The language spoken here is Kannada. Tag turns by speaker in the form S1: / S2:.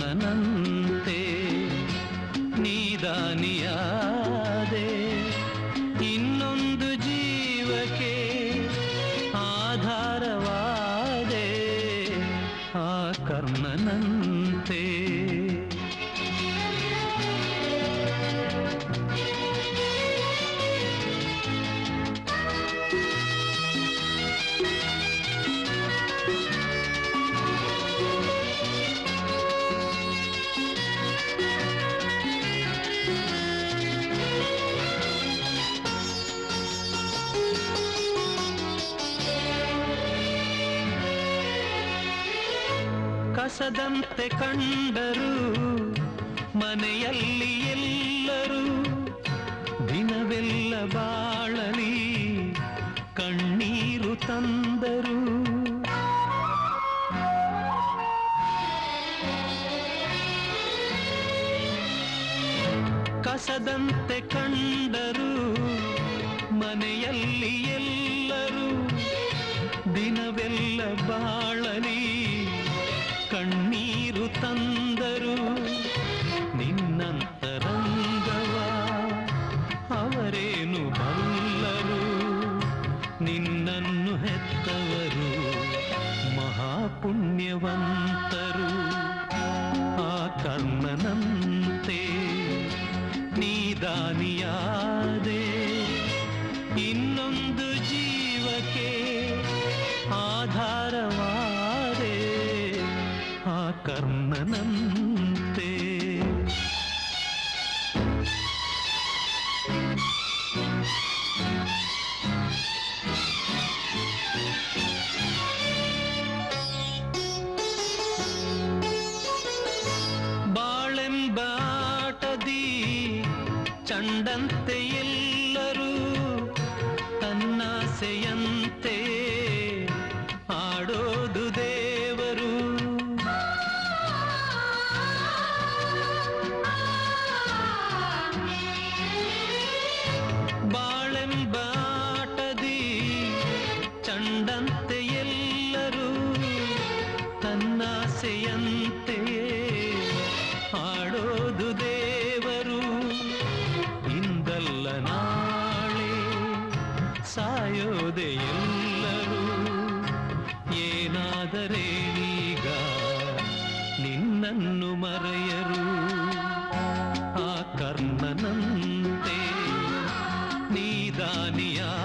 S1: ಕರ್ಣನಂತೆ ನೀದಾನಿಯಾದೆ ಇನ್ನೊಂದು ಜೀವಕ್ಕೆ ಆಧಾರವಾದೆ ಆ ಕರ್ಣನಂತೆ. ಕಸದಂತೆ ಕಂಡರು ಮನೆಯಲ್ಲಿ ಎಲ್ಲರೂ ದಿನವೆಲ್ಲ ಬಾಳಲಿ ಕಣ್ಣೀರು ತಂದರು. ಕಸದಂತೆ ಕಂಡರು ಮನೆಯಲ್ಲಿ ಎಲ್ಲರೂ ದಿನವೆಲ್ಲ ಬಾಳಲಿ ಕಣ್ಣೀರು ತಂದರು. ನಿನ್ನಂತರಂಗವ ಅವರೇನು ಬಲ್ಲರು, ನಿನ್ನನ್ನು ಹೆತ್ತವರು ಮಹಾಪುಣ್ಯವಂತರು. ಆ ಕರ್ಣನಂತೆ ನೀದಾನಿಯಾದೆ ಇನ್ನೊಂದು ಜೀವಕ್ಕೆ ಆಧಾರವಾದೆ ಆ ಕರ್ಣನಂತೆ. ಬಾಳೆಂಬಾಟದಿ ಚಂಡಂತೆ ಎಲ್ಲರೂ ತನ್ನಾಸೆಯಂತೆ ಆಡೋದು ದೇವರು. ಬಾಳೆಂಬಾಟದಿ ಚಂಡಂತೆ ಎಲ್ಲರೂ ತನ್ನಾಸೆಯಂತೆಯೇ ಆಡೋದು ದೇವರು. ಇಂದಲ್ಲ ನಾಳೆ ಸಾಯೋದೆ ಎಲ್ಲರೂ, ಏನಾದರೇನೀಗ ನಿನ್ನನ್ನು ಮರೆಯರು. ಆ ಕರ್ಣನಂತೆ ನೀದಾನಿಯಾ